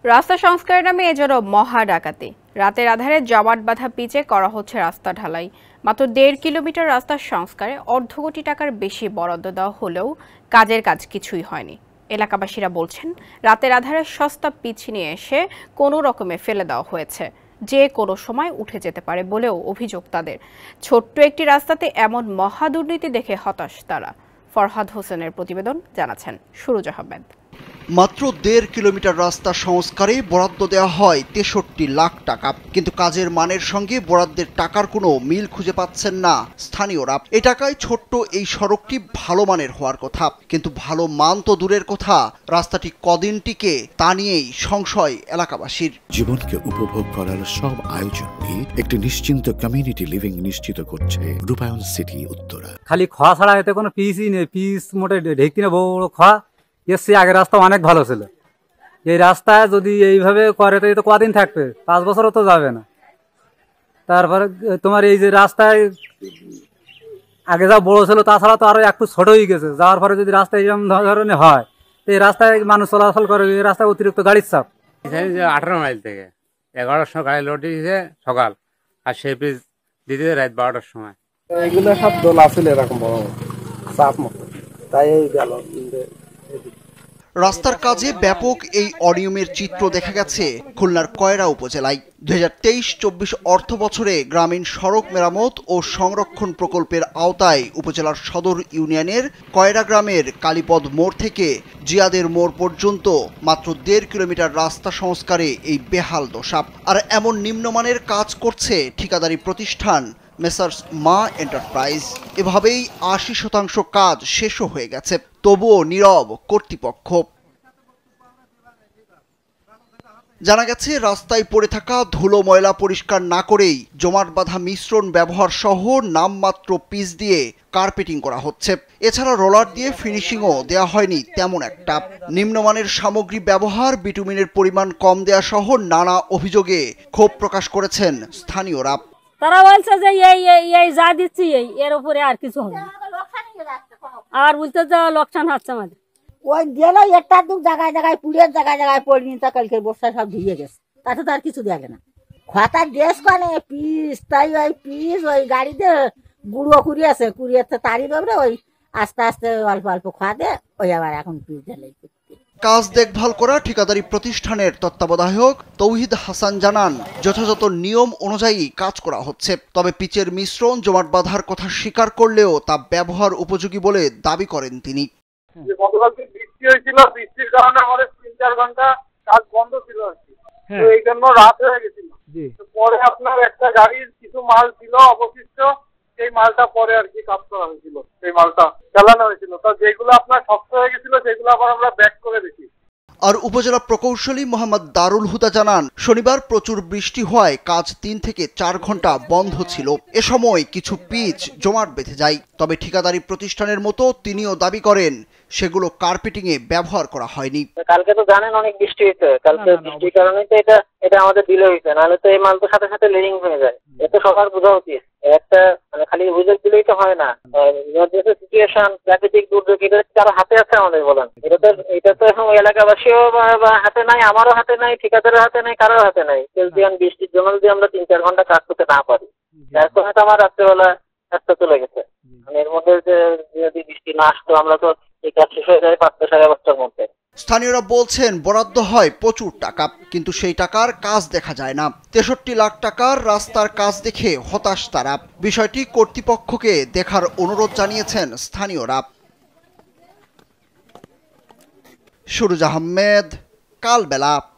রাস্তা সংস্কারের নামে এজন্য মহা ডাকাতি। রাতের আধারে জমাট বাঁধা পিচে করা হচ্ছে রাস্তা ঢালাই। মাত্র 1.5 কিলোমিটার রাস্তার সংস্কারে অর্ধ কোটি টাকার বেশি বরাদ্দ দেওয়া হলেও কাজের কাজ কিছুই হয়নি। এলাকাবাসীরা বলছেন, রাতের আধারে সস্তা পিচ নিয়ে এসে কোনো রকমে ফেলে দেওয়া হয়েছে, যে কোনো সময় উঠে যেতে পারে বলেও অভিযোগ তাদের। ছোট্ট একটি রাস্তাতে এমন মহা দুর্নীতি দেখে হতাশ তারা। ফরহাদ হোসেনের প্রতিবেদন জানাচ্ছেন সুরজ আহমেদ। মাত্র 1.5 কিলোমিটার রাস্তা সংস্কারে বরাদ্দ দেওয়া হয় 63 লাখ টাকা, কিন্তু কাজের মানের সঙ্গে বরাদ্দের টাকার কোনো মিল খুঁজে পাচ্ছেন না স্থানীয়রা। এ টাকায় ছোট্ট এই সড়কটি ভালো মানের হওয়ার কথা, কিন্তু ভালো মান তো দূরের কথা, রাস্তাটি কদিন টিকে তা নিয়েই সংশয় এলাকাবাসীর। জীবনকে উপভোগ করার সব আয়োজনকে একটি নিশ্চিন্ত কমিউনিটি লিভিং নিশ্চিত করছে রূপায়ণ সিটি উত্তরা। খালি খোয়া ছাড়া এতে কোনো পিসই নেই, পিস মোটে ঢেকি না, বড় খোয়া। এসছি আগের রাস্তা অনেক ভালো ছিল, এই রাস্তায় যদি এইভাবে করে তো কদিন থাকবে, 5 বছরও তো যাবে না। তারপরে তোমার এই যে রাস্তায় আগে যা বড় ছিল তাছাড়া তো আরো একটু ছোট হয়ে গেছে, যাওয়ার পরে যদি রাস্তা এইরকম ধরনের হয় তো এই রাস্তায় মানুষ চলাচল করে, এই রাস্তায় অতিরিক্ত গাড়ির চাপ। 18 মাইল থেকে 11টার সময় গাড়ি লোড দিয়েছে সকাল, আর সেই পিস দিতে রাত 12টার সময়। এগুলো সব দোলা ছিল এরকম বড় চাপ মতো, তাই এই গেল। রাস্তার কাজে ব্যাপক এই অনিয়মের চিত্র দেখা গেছে খুলনার কয়রা উপজেলায়। 2023-24 অর্থ বছরে গ্রামীণ সড়ক মেরামত ও সংরক্ষণ প্রকল্পের আওতায় উপজেলার সদর ইউনিয়নের কয়রা গ্রামের কালীপদ মোড় থেকে জিয়াদের মোড় পর্যন্ত মাত্র 1.5 কিলোমিটার রাস্তা সংস্কারে এই বেহাল দশা। আর এমন নিম্নমানের কাজ করছে ঠিকাদারি প্রতিষ্ঠান মেসার্স মা এন্টারপ্রাইজ। এভাবেই 80% কাজ শেষও হয়ে গেছে, তবুও নীরব কর্তৃপক্ষ। জানা গেছে, রাস্তায় পড়ে থাকা ধুলো ময়লা পরিষ্কার না করেই জমাট বাঁধা মিশ্রণ ব্যবহার সহ নামমাত্র পিচ দিয়ে কার্পেটিং করা হচ্ছে। এছাড়া রোলার দিয়ে ফিনিশিংও দেওয়া হয়নি তেমন একটা। নিম্নমানের সামগ্রী ব্যবহার, বিটুমিনের পরিমাণ কম দেওয়া সহ নানা অভিযোগে ক্ষোভ প্রকাশ করেছেন স্থানীয়রা। তারা বলছে যে এই যা দিচ্ছি এর উপরে আর কিছু হবে না, আর বলতে যে লোকসান হচ্ছে আমাদের। ওই গেল একটা দু জায়গায় জায়গায় পুড়িয়ে জায়গায় জায়গায় পড়িনি, তা কালকে বর্ষা সব ধুয়ে গেছে, তাতে তো আর কিছু দেখে না। খাতার ড্রেস কানে পিস, তাই ওই পিস ওই গাড়িতে গুঁড়ো কুড়িয়েছে, কুড়িয়েছে তারই দেবে ওই আস্তে আস্তে অল্প অল্প খাওয়াতে ওই আবার এখন পিস ঢেলে। কাজ দেখভাল করা ঠিকাদারি প্রতিষ্ঠানের তত্ত্বাবধায়ক তৌহিদ হাসান জানান, যথাযথ নিয়ম অনুযায়ী কাজ করা হচ্ছে, তবে পিচের মিশ্রণ জমাট বাঁধার কথা স্বীকার করলেও তা ব্যবহার উপযোগী বলে দাবি করেন তিনি। গতকালকে বৃষ্টি হয়েছিল, বৃষ্টির কারণে আমাদের 3-4 ঘন্টা কাজ বন্ধ ছিল আর কি, তো এই জন্য রাত হয়ে গেছিল। পরে আপনার একটা গাড়ির কিছু মাল ছিল অবশিষ্ট, সেই মালটা পরে আর কি কাজ করা হয়েছিল, সেই মালটা চালানো হয়েছিল। তো যেগুলো আপনার শক্ত হয়ে গেছিল সেগুলো আবার আমরা ব্যাক করে দিচ্ছি। আর উপজেলা প্রকৌশলী মোহাম্মদ দারুল হুদা জানান, শনিবার প্রচুর বৃষ্টি হওয়ায় কাজ 3 থেকে 4 ঘন্টা বন্ধ ছিল। এ সময় কিছু পিচ জমাট বেঁধে যায়, তবে ঠিকাদারি প্রতিষ্ঠানের মতো তিনিও দাবি করেন সেগুলো কার্পেটিং এ ব্যবহার করা হয়নি। কালকে তো জানেন অনেক বৃষ্টি হয়েছে, কালকে বৃষ্টির কারণে তো এটা আমাদের ডিলে হয়েছে, নাহলে তো এই মাল তো সাথে সাথে লেরিং হয়ে যায়। এটা সবার বোঝা উচিত, একটা মানে খালি অভিযোগ দিলেই তো হয় না। ইমার্জেন্সি সিচুয়েশন, প্রাকৃতিক দুর্যোগ, এটা কারো হাতে আছে আমাদের বলেন? এটা তো এখন এলাকাবাসীও হাতে নাই, আমারও হাতে নাই, ঠিকাদারের হাতে নাই, কারোর হাতে নাই। বৃষ্টির জন্য যদি আমরা 3-4 ঘন্টা কাজ করতে না পারি, যার কারণে তো আমার রাত্রেবেলা কাজটা চলে গেছে। এর মধ্যে যদি বৃষ্টি না আসতো আমরা তো এই কাজ শেষ হয়ে যায় 5-5:30 মধ্যে। স্থানীয়রা বলছেন, বরাদ্দ হয় প্রচুর টাকা, কিন্তু সেই টাকার কাজ দেখা যায় না। 63 লাখ টাকার রাস্তার কাজ দেখে হতাশ তারা। বিষয়টি কর্তৃপক্ষকে দেখার অনুরোধ জানিয়েছেন স্থানীয়রা। সুরজ আহমেদ, কালবেলা।